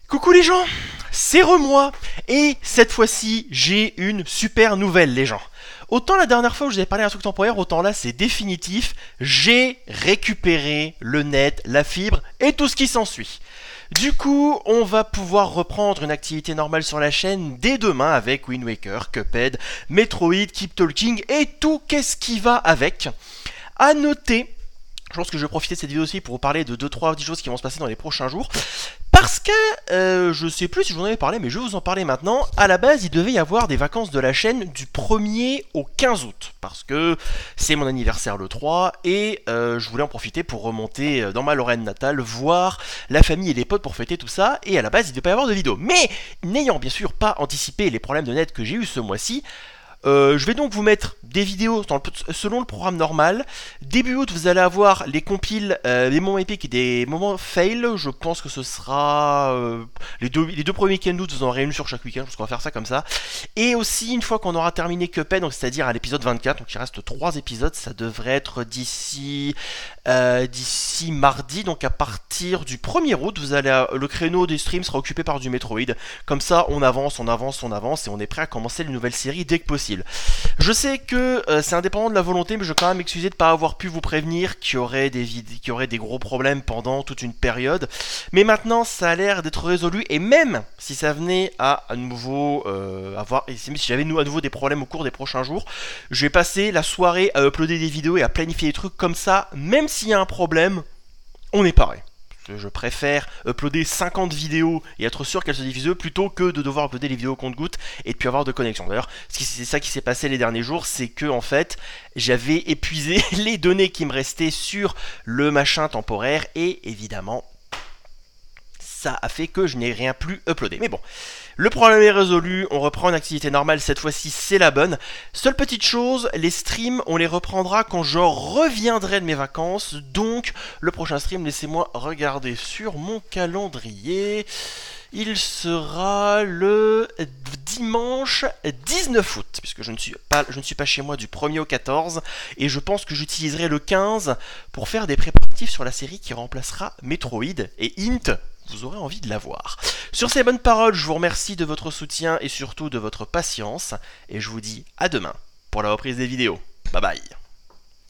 Coucou les gens, c'est moi et cette fois-ci j'ai une super nouvelle les gens. Autant la dernière fois où je vous avais parlé d'un truc temporaire, autant là c'est définitif, j'ai récupéré le net, la fibre et tout ce qui s'ensuit. Du coup, on va pouvoir reprendre une activité normale sur la chaîne dès demain avec Wind Waker, Cuphead, Metroid, Keep Talking et tout qu'est-ce qui va avec. À noter, je pense que je vais profiter de cette vidéo aussi pour vous parler de 2-3 choses qui vont se passer dans les prochains jours. Parce que, je sais plus si je vous en avais parlé, mais je vais vous en parler maintenant. À la base, il devait y avoir des vacances de la chaîne du 1er au 15 août. Parce que c'est mon anniversaire le 3 et je voulais en profiter pour remonter dans ma Lorraine natale, voir la famille et les potes pour fêter tout ça. Et à la base, il ne devait pas y avoir de vidéo. Mais, n'ayant bien sûr pas anticipé les problèmes de net que j'ai eu ce mois-ci, je vais donc vous mettre des vidéos selon le programme normal. Début août, vous allez avoir les compiles, des moments épiques et des moments fail. Je pense que ce sera les deux premiers week-ends d'août, vous en aurez une sur chaque week-end. Je pense qu'on va faire ça comme ça. Et aussi, une fois qu'on aura terminé Cuphead, donc c'est-à-dire à l'épisode 24, donc il reste 3 épisodes, ça devrait être d'ici mardi. Donc à partir du 1er août, le créneau des streams sera occupé par du Metroid. Comme ça, on avance et on est prêt à commencer les nouvelles séries dès que possible. Je sais que c'est indépendant de la volonté, mais je veux quand même m'excuser de ne pas avoir pu vous prévenir qu'il y aurait des gros problèmes pendant toute une période. Mais maintenant, ça a l'air d'être résolu, et même si ça venait à nouveau si j'avais à nouveau des problèmes au cours des prochains jours, je vais passer la soirée à uploader des vidéos et à planifier des trucs comme ça, même s'il y a un problème, on est pareil. Je préfère uploader 50 vidéos et être sûr qu'elles se diffusent plutôt que de devoir uploader les vidéos au compte-gouttes et de plus avoir de connexion. D'ailleurs, c'est ça qui s'est passé les derniers jours, c'est que en fait, j'avais épuisé les données qui me restaient sur le machin temporaire et évidemment, ça a fait que je n'ai rien plus uploadé. Mais bon, le problème est résolu, on reprend une activité normale, cette fois-ci c'est la bonne. Seule petite chose, les streams, on les reprendra quand je reviendrai de mes vacances. Donc, le prochain stream, laissez-moi regarder sur mon calendrier. Il sera le dimanche 19 août, puisque je ne suis pas chez moi du 1er au 14, et je pense que j'utiliserai le 15 pour faire des préparatifs sur la série qui remplacera Metroid et Int. Vous aurez envie de la voir. Sur ces bonnes paroles, je vous remercie de votre soutien et surtout de votre patience, et je vous dis à demain pour la reprise des vidéos. Bye bye.